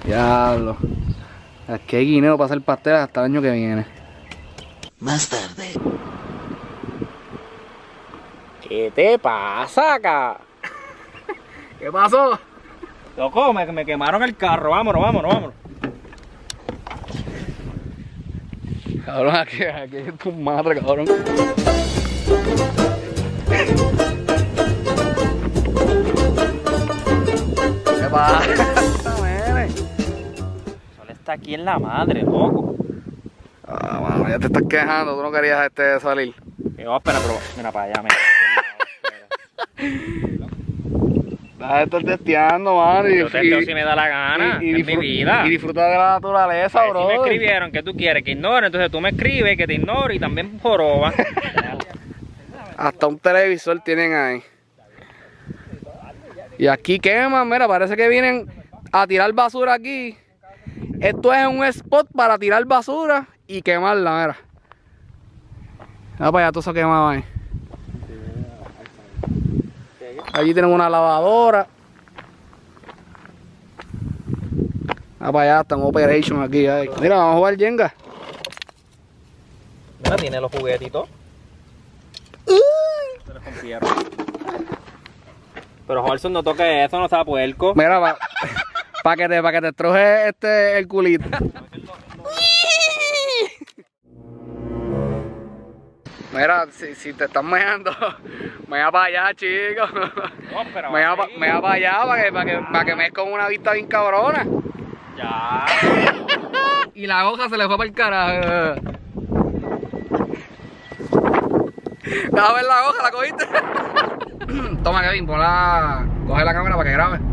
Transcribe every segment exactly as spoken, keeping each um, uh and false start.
Diablo. Aquí hay guineo para hacer pastel hasta el año que viene. Más tarde. ¿Qué te pasa acá? ¿Qué pasó? Loco, me, me quemaron el carro. Vámonos, vámonos, vámonos. Cabrón, aquí, aquí es tu madre, cabrón. ¿Qué pasa, nene? Sol está aquí en la madre, loco. Ah, mano, ya te estás quejando, tú no querías este salir. No, espera, pero mira para allá, mira. Deja de estar testeando, mano. Y, Yo testeo si me da la gana, y, y es mi vida. Y disfruta de la naturaleza, Pues, bro. si me escribieron que tú quieres que ignore, entonces tú me escribes que te ignore y también joroba. Hasta un televisor tienen ahí. Y aquí queman, mira, parece que vienen a tirar basura aquí. Esto es un spot para tirar basura y quemarla, mira. Mira para allá, todo eso quemado ahí. Allí tienen una lavadora. Mira para allá, está en operation aquí. Ahí. Mira, vamos a jugar Jenga. Mira, tiene los juguetitos. Se los rompieron. Pero Holson, no toque eso, no sea puerco. Mira, para pa que te, pa que te truje este, el culito. Mira, si, si te estás meando, mea para allá, chico. No, pero Mea así. para allá para que, pa que, pa que me des con una vista bien cabrona. Ya. Y la hoja se le fue para el carajo. Déjame ver la hoja, ¿la cogiste? Toma, Kevin, ponla. Coge la cámara para que grabe.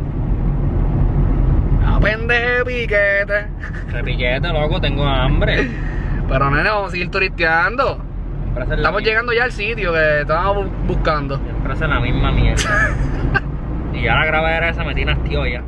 Ah, pendeje piquete. Repiquete, loco, tengo hambre. Pero nene, vamos a seguir turisteando. Estamos llegando ya al sitio que estábamos buscando. Siempre hacen la misma mierda. Y ya la grabadera esa me tiene hastío ya.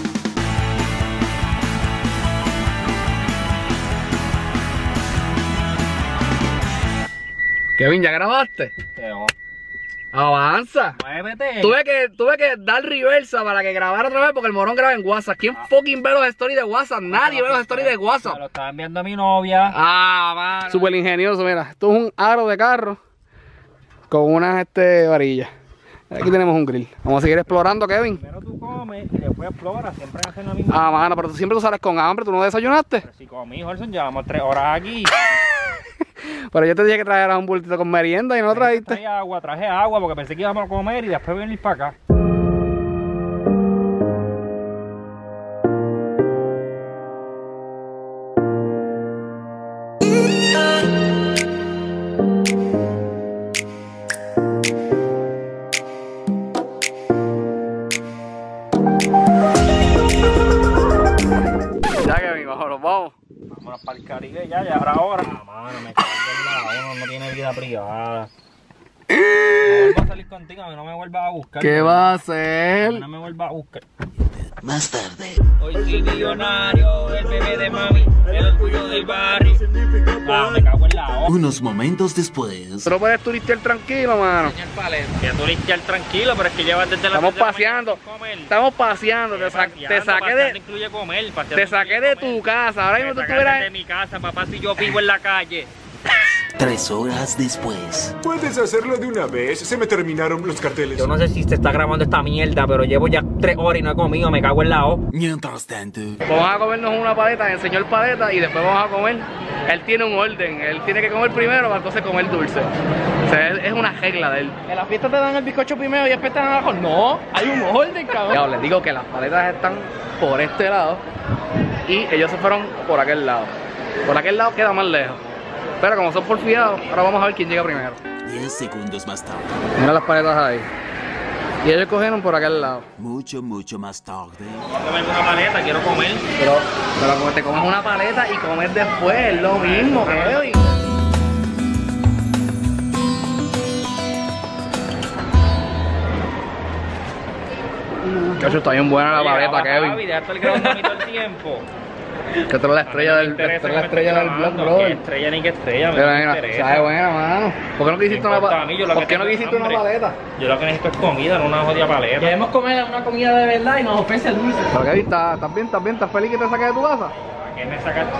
Kevin, ¿ya grabaste? Pero, Avanza. muévete. Tuve que, tuve que dar reversa para que grabara otra vez porque el morón graba en WhatsApp. ¿Quién fucking ve los stories de WhatsApp? Nadie ve los stories de WhatsApp. Me lo estaba enviando a mi novia. Ah, man. Súper ingenioso, mira. Esto es un aro de carro con unas este, varillas. Aquí tenemos un grill. Vamos a seguir explorando, Kevin. Primero tú comes y después exploras. Siempre hacen la misma. Ah, mano, pero tú siempre tú sales con hambre. ¿Tú no desayunaste? Pero si comí, Holson, llevamos tres horas aquí. Pero yo te dije que trajeras un bultito con merienda y no lo trajiste. Traje agua, traje agua porque pensé que íbamos a comer y después venir para acá. Ya, Kevin, vámonos, vamos. Vámonos para el Caribe ya, ya habrá hora. Ah, mano, me cago en la uno no tiene vida privada. No vuelvo a salir contigo, a mí no me vuelvas a buscar. ¿Qué va a A hacer? mí no me vuelvas a buscar. Más tarde. Hoy soy millonario, el bebé de mami, el orgullo del barrio. Ah, me cago en la hoja. Unos momentos después. Tú no puedes turistear tranquilo, mano. Señor Paleta. Que tú limpiar tranquilo, pero es que llevas desde la Estamos desde la paseando. mañana sin comer. Estamos paseando. Te, sa- Paseando, te saqué paseando de, incluye comer, paseando te saqué incluye de comer. tu casa. Ahora mismo tú Me sacaste estuvieras. de mi casa, papá, si yo vivo en la calle. Tres horas después. Puedes hacerlo de una vez, se me terminaron los carteles. Yo no sé si se está grabando esta mierda, pero llevo ya tres horas y no he comido, me cago en la O. Mientras tanto. Vamos a comernos una paleta, enseñó el paleta y después vamos a comer. Él tiene un orden, él tiene que comer primero para entonces comer dulce. O sea, es, es una regla de él. ¿En la fiesta te dan el bizcocho primero y después te dan abajo? No, hay un orden, cabrón. Ya, les digo que las paletas están por este lado y ellos se fueron por aquel lado. Por aquel lado queda más lejos. Pero como son porfiados, ahora vamos a ver quién llega primero. Diez segundos más tarde. Mira las paletas ahí. Y ellos cogieron por aquel lado. Mucho, mucho más tarde. Quiero comer una paleta, quiero comer. Pero, pero como te comes una paleta y comes después, es lo mismo, Kevin. Cacho, está bien buena la paleta, Kevin. Deja de estar grabando a mí todo el tiempo. Que tú eres la estrella del, tú eres la estrella del blog, bro. Que estrella ni que estrella, Pero me mira, interesa. sabe buena, mano. ¿Por qué no quisiste Me una importa paleta? a mí, yo lo ¿Por que qué no tengo es quisiste una hambre. paleta? Yo lo que necesito es comida, no una jodida paleta. Queremos comer una comida de verdad y nos ofrece dulce. Pero Kevin, ¿estás estás bien? ¿Estás bien? ¿Estás feliz que te saques de tu casa? ¿Para qué me saca?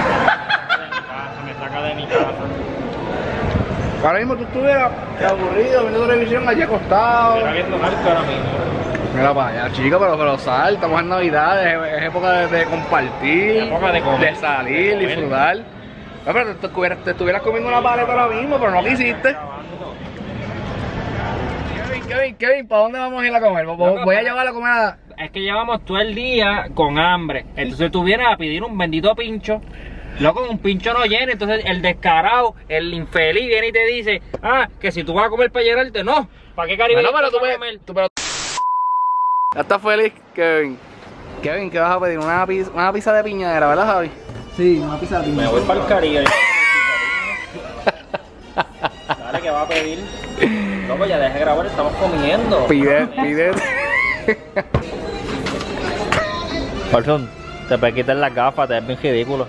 Me saca de mi casa. Ahora mismo tú estuvieras aburrido, viendo televisión allí acostado. Estoy viendo algo ahora mismo. Mira para allá, chico, pero, pero sal, estamos en Navidad, es, es época de, de compartir, Es época de comer, de salir, de comer. disfrutar. No, pero te, te estuvieras, te estuvieras comiendo una paleta ahora mismo, pero no quisiste. Kevin, Kevin, Kevin, ¿para dónde vamos a ir a comer? Voy, Loco, voy a llevar a comer a... Es que llevamos todo el día con hambre. Entonces tú vienes a pedir un bendito pincho. Loco, un pincho no llena. Entonces el descarado, el infeliz viene y te dice, ah, que si tú vas a comer para llenarte, no. ¿Para qué Caribe? Bueno, pero tú, vas a ves- comer? tú- pero... ¿Ya estás feliz, Kevin? Kevin, ¿qué vas a pedir? Una pizza, una pizza de piñadera, ¿verdad, Javi? Sí, una pizza de Me voy para el Caribe. Dale, que va a pedir. Loco, ya deje de grabar, estamos comiendo. Pide, pide... Parsón, te puedes quitar las gafas, te ves bien ridículo.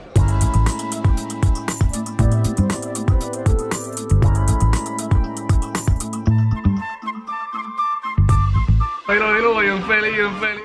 Dilo, dilo, bien feliz, bien feliz.